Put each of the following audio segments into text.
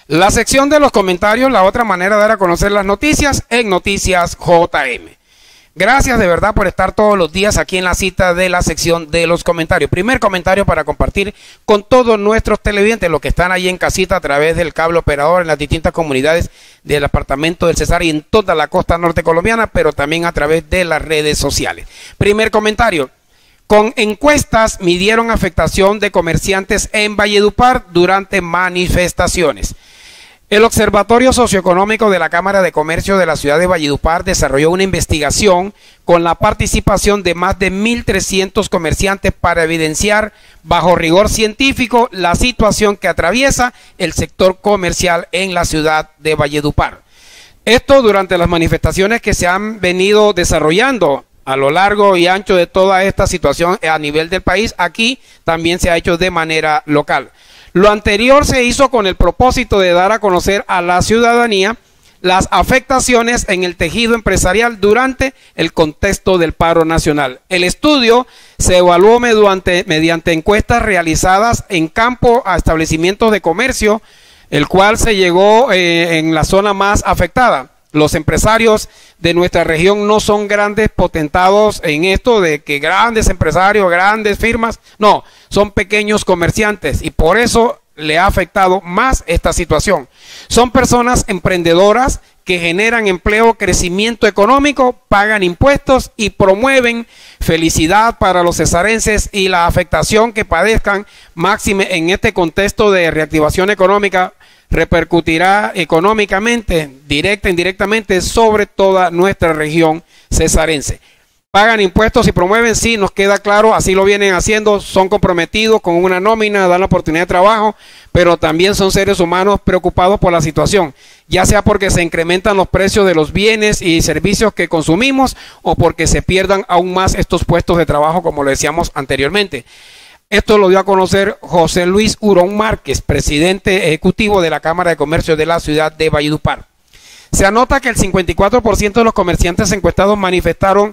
La sección de los comentarios, la otra manera de dar a conocer las noticias en Noticias JM. Gracias de verdad por estar todos los días aquí en la cita de la sección de los comentarios. Primer comentario para compartir con todos nuestros televidentes, los que están ahí en casita a través del cable operador en las distintas comunidades del departamento del Cesar y en toda la costa norte colombiana, pero también a través de las redes sociales. Primer comentario. Con encuestas midieron afectación de comerciantes en Valledupar durante manifestaciones. El Observatorio Socioeconómico de la Cámara de Comercio de la ciudad de Valledupar desarrolló una investigación con la participación de más de 1.300 comerciantes para evidenciar bajo rigor científico la situación que atraviesa el sector comercial en la ciudad de Valledupar. Esto durante las manifestaciones que se han venido desarrollando a lo largo y ancho de toda esta situación a nivel del país. Aquí también se ha hecho de manera local. Lo anterior se hizo con el propósito de dar a conocer a la ciudadanía las afectaciones en el tejido empresarial durante el contexto del paro nacional. El estudio se evaluó mediante encuestas realizadas en campo a establecimientos de comercio, el cual se llegó en la zona más afectada. Los empresarios de nuestra región no son grandes potentados en esto de que grandes empresarios, grandes firmas, no, son pequeños comerciantes y por eso le ha afectado más esta situación. Son personas emprendedoras que generan empleo, crecimiento económico, pagan impuestos y promueven felicidad para los cesarenses, y la afectación que padezcan máxime en este contexto de reactivación económica repercutirá económicamente, directa e indirectamente, sobre toda nuestra región cesarense. Pagan impuestos y promueven, sí, nos queda claro, así lo vienen haciendo, son comprometidos con una nómina, dan la oportunidad de trabajo, pero también son seres humanos preocupados por la situación, ya sea porque se incrementan los precios de los bienes y servicios que consumimos o porque se pierdan aún más estos puestos de trabajo, como lo decíamos anteriormente. Esto lo dio a conocer José Luis Hurón Márquez, presidente ejecutivo de la Cámara de Comercio de la ciudad de Valledupar. Se anota que el 54% de los comerciantes encuestados manifestaron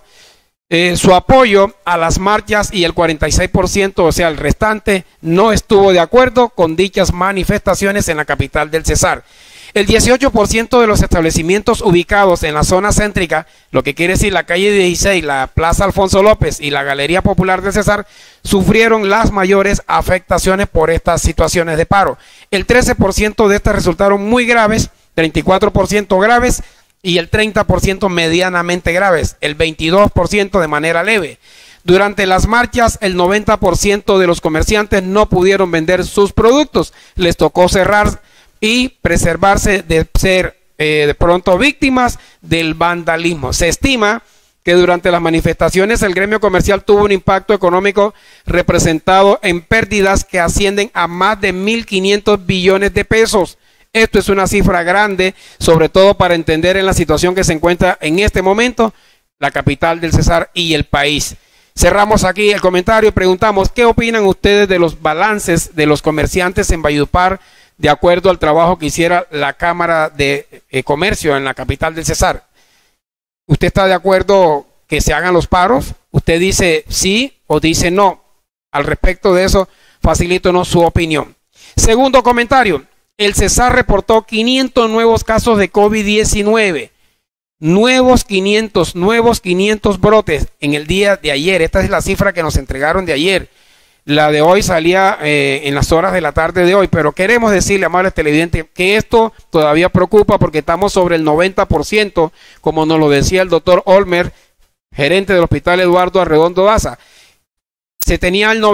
su apoyo a las marchas y el 46%, o sea, el restante, no estuvo de acuerdo con dichas manifestaciones en la capital del Cesar. El 18% de los establecimientos ubicados en la zona céntrica, lo que quiere decir la calle 16, la Plaza Alfonso López y la Galería Popular del Cesar, sufrieron las mayores afectaciones por estas situaciones de paro. El 13% de estas resultaron muy graves, 34% graves y el 30% medianamente graves, el 22% de manera leve. Durante las marchas, el 90% de los comerciantes no pudieron vender sus productos, les tocó cerrar y preservarse de ser de pronto víctimas del vandalismo. Se estima que durante las manifestaciones el gremio comercial tuvo un impacto económico representado en pérdidas que ascienden a más de 1.500 billones de pesos. Esto es una cifra grande, sobre todo para entender en la situación que se encuentra en este momento la capital del Cesar y el país. Cerramos aquí el comentario y preguntamos, ¿qué opinan ustedes de los balances de los comerciantes en Valledupar de acuerdo al trabajo que hiciera la Cámara de Comercio en la capital del Cesar? ¿Usted está de acuerdo que se hagan los paros? ¿Usted dice sí o dice no? Al respecto de eso, facilítenos su opinión. Segundo comentario, el Cesar reportó 500 nuevos casos de COVID-19. Nuevos 500 brotes en el día de ayer. Esta es la cifra que nos entregaron de ayer. La de hoy salía en las horas de la tarde de hoy, pero queremos decirle, amables televidentes, que esto todavía preocupa porque estamos sobre el 90%, como nos lo decía el doctor Olmer, gerente del Hospital Eduardo Arredondo Daza. Se tenía el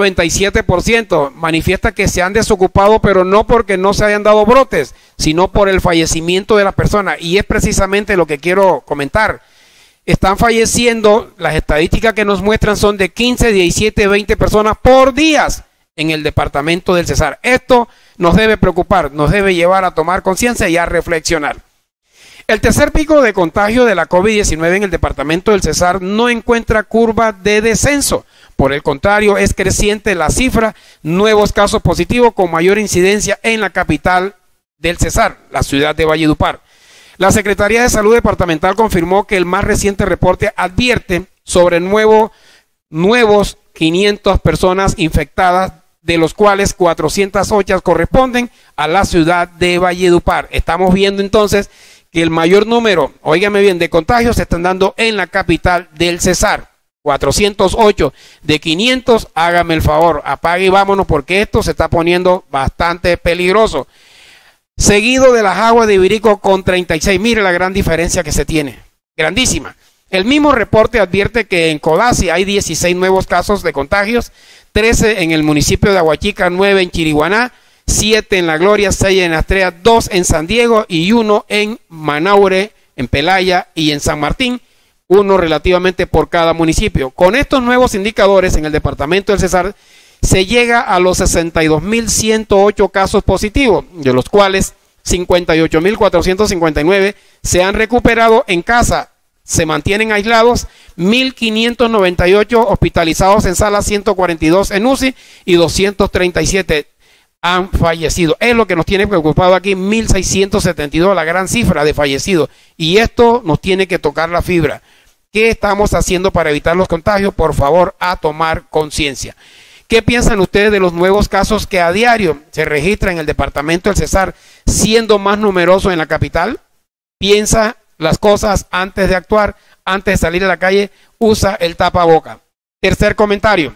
97%, manifiesta que se han desocupado, pero no porque no se hayan dado brotes, sino por el fallecimiento de las personas, y es precisamente lo que quiero comentar. Están falleciendo, las estadísticas que nos muestran son de 15, 17, 20 personas por día en el departamento del Cesar. Esto nos debe preocupar, nos debe llevar a tomar conciencia y a reflexionar. El tercer pico de contagio de la COVID-19 en el departamento del Cesar no encuentra curva de descenso. Por el contrario, es creciente la cifra, nuevos casos positivos con mayor incidencia en la capital del Cesar, la ciudad de Valledupar. La Secretaría de Salud Departamental confirmó que el más reciente reporte advierte sobre nuevos 500 personas infectadas de los cuales 408 corresponden a la ciudad de Valledupar. Estamos viendo entonces que el mayor número, óigame bien, de contagios se están dando en la capital del Cesar. 408 de 500, hágame el favor, apague y vámonos porque esto se está poniendo bastante peligroso. Seguido de las aguas de Ibirico con 36, mire la gran diferencia que se tiene, grandísima. El mismo reporte advierte que en Codazzi hay 16 nuevos casos de contagios, 13 en el municipio de Aguachica, 9 en Chiriguaná, 7 en La Gloria, 6 en Astrea, 2 en San Diego y 1 en Manaure, en Pelaya y en San Martín, uno relativamente por cada municipio. Con estos nuevos indicadores en el departamento del Cesar se llega a los 62.108 casos positivos, de los cuales 58.459 se han recuperado en casa, se mantienen aislados, 1.598 hospitalizados en sala, 142 en UCI y 237 han fallecido. Es lo que nos tiene preocupado aquí, 1.672, la gran cifra de fallecidos. Y esto nos tiene que tocar la fibra. ¿Qué estamos haciendo para evitar los contagios? Por favor, a tomar conciencia. ¿Qué piensan ustedes de los nuevos casos que a diario se registran en el departamento del Cesar, siendo más numeroso en la capital? Piensa las cosas antes de actuar, antes de salir a la calle, usa el tapaboca. Tercer comentario.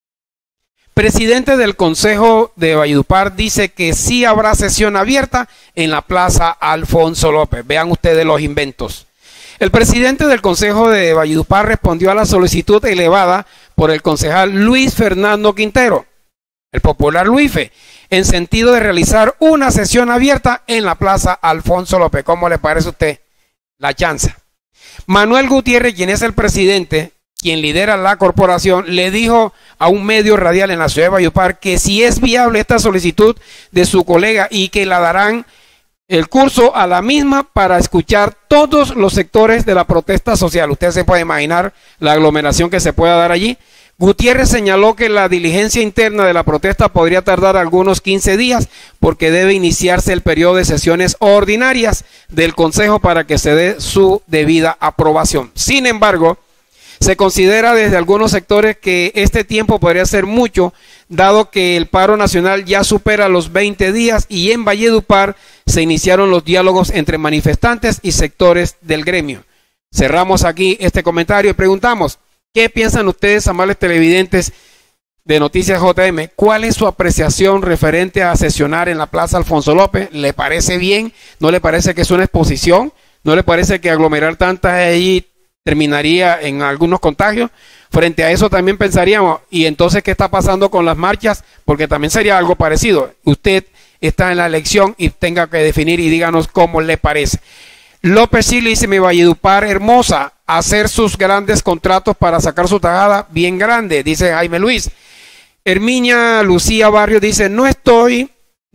Presidente del Consejo de Valledupar dice que sí habrá sesión abierta en la Plaza Alfonso López. Vean ustedes los inventos. El presidente del Consejo de Valledupar respondió a la solicitud elevada por el concejal Luis Fernando Quintero, el popular Luife, en sentido de realizar una sesión abierta en la Plaza Alfonso López. ¿Cómo le parece a usted la chanza? Manuel Gutiérrez, quien es el presidente, quien lidera la corporación, le dijo a un medio radial en la ciudad de Valledupar que si es viable esta solicitud de su colega y que la darán el curso a la misma para escuchar todos los sectores de la protesta social. Usted se puede imaginar la aglomeración que se pueda dar allí. Gutiérrez señaló que la diligencia interna de la protesta podría tardar algunos 15 días porque debe iniciarse el periodo de sesiones ordinarias del Consejo para que se dé su debida aprobación. Sin embargo, se considera desde algunos sectores que este tiempo podría ser mucho, dado que el paro nacional ya supera los 20 días y en Valledupar se iniciaron los diálogos entre manifestantes y sectores del gremio. Cerramos aquí este comentario y preguntamos, ¿qué piensan ustedes, amables televidentes de Noticias JM? ¿Cuál es su apreciación referente a sesionar en la Plaza Alfonso López? ¿Le parece bien? ¿No le parece que es una exposición? ¿No le parece que aglomerar tantas allí terminaría en algunos contagios? Frente a eso también pensaríamos, ¿y entonces qué está pasando con las marchas? Porque también sería algo parecido. Usted está en la elección y tenga que definir y díganos cómo le parece. López sí le dice, mi Valledupar hermosa, hacer sus grandes contratos para sacar su tajada bien grande, dice Jaime Luis. Herminia Lucía Barrio dice, no estoy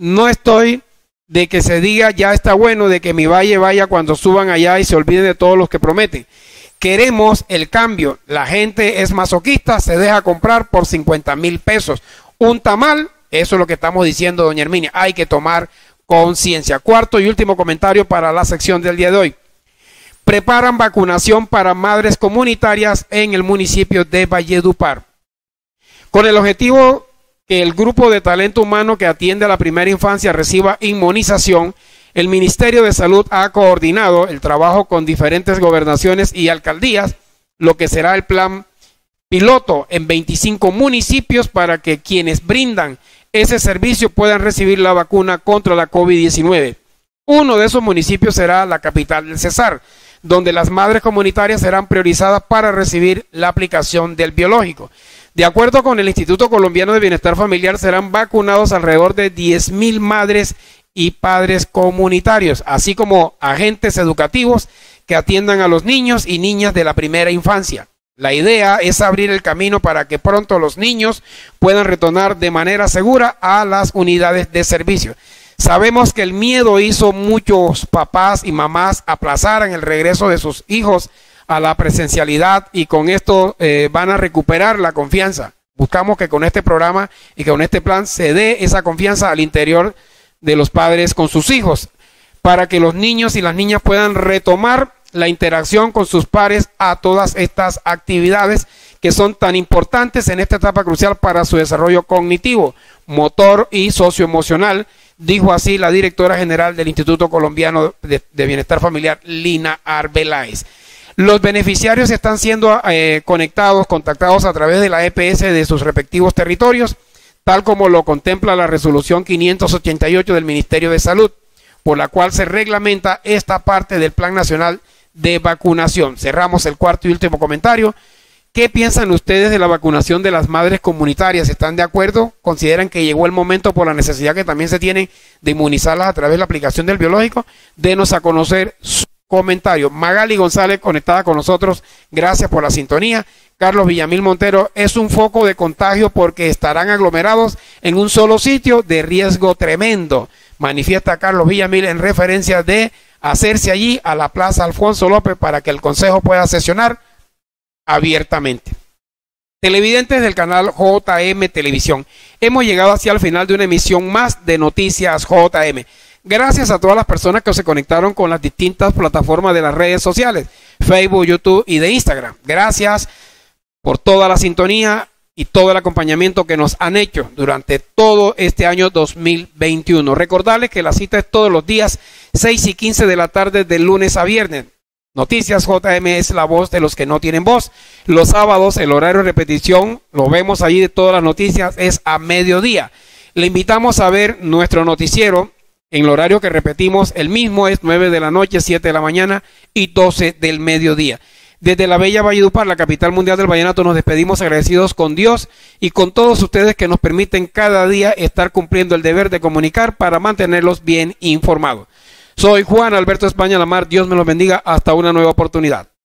de que se diga ya está bueno, de que mi valle vaya cuando suban allá y se olviden de todos los que prometen. Queremos el cambio. La gente es masoquista, se deja comprar por 50,000 pesos. Un tamal, eso es lo que estamos diciendo, doña Herminia. Hay que tomar conciencia. Cuarto y último comentario para la sección del día de hoy. Preparan vacunación para madres comunitarias en el municipio de Valledupar. Con el objetivo que el grupo de talento humano que atiende a la primera infancia reciba inmunización, el Ministerio de Salud ha coordinado el trabajo con diferentes gobernaciones y alcaldías, lo que será el plan piloto en 25 municipios para que quienes brindan ese servicio puedan recibir la vacuna contra la COVID-19. Uno de esos municipios será la capital del Cesar, donde las madres comunitarias serán priorizadas para recibir la aplicación del biológico. De acuerdo con el Instituto Colombiano de Bienestar Familiar, serán vacunados alrededor de 10,000 madres y padres comunitarios, así como agentes educativos que atiendan a los niños y niñas de la primera infancia. La idea es abrir el camino para que pronto los niños puedan retornar de manera segura a las unidades de servicio. Sabemos que el miedo hizo muchos papás y mamás aplazaran el regreso de sus hijos a la presencialidad y con esto van a recuperar la confianza. Buscamos que con este programa y con este plan se dé esa confianza al interior de los padres con sus hijos, para que los niños y las niñas puedan retomar la interacción con sus pares a todas estas actividades que son tan importantes en esta etapa crucial para su desarrollo cognitivo, motor y socioemocional, dijo así la directora general del Instituto Colombiano de Bienestar Familiar, Lina Arbeláez. Los beneficiarios están siendo contactados a través de la EPS de sus respectivos territorios, tal como lo contempla la resolución 588 del Ministerio de Salud, por la cual se reglamenta esta parte del Plan Nacional de Vacunación. Cerramos el cuarto y último comentario. ¿Qué piensan ustedes de la vacunación de las madres comunitarias? ¿Están de acuerdo? ¿Consideran que llegó el momento por la necesidad que también se tiene de inmunizarlas a través de la aplicación del biológico? Denos a conocer su comentario. Magali González conectada con nosotros, gracias por la sintonía. Carlos Villamil Montero, es un foco de contagio porque estarán aglomerados en un solo sitio, de riesgo tremendo, manifiesta Carlos Villamil en referencia de hacerse allí a la Plaza Alfonso López para que el Consejo pueda sesionar abiertamente. Televidentes del canal JM Televisión, hemos llegado hacia el final de una emisión más de Noticias JM. Gracias a todas las personas que se conectaron con las distintas plataformas de las redes sociales, Facebook, YouTube y de Instagram. Gracias por toda la sintonía y todo el acompañamiento que nos han hecho durante todo este año 2021. Recordarles que la cita es todos los días 6:15 de la tarde de lunes a viernes. Noticias JM es la voz de los que no tienen voz. Los sábados el horario de repetición, lo vemos allí de todas las noticias, es a mediodía. Le invitamos a ver nuestro noticiero en el horario que repetimos, el mismo es 9 de la noche, 7 de la mañana y 12 del mediodía. Desde la bella Valledupar, la capital mundial del vallenato, nos despedimos agradecidos con Dios y con todos ustedes que nos permiten cada día estar cumpliendo el deber de comunicar para mantenerlos bien informados. Soy Juan Alberto España Lamar, Dios me los bendiga, hasta una nueva oportunidad.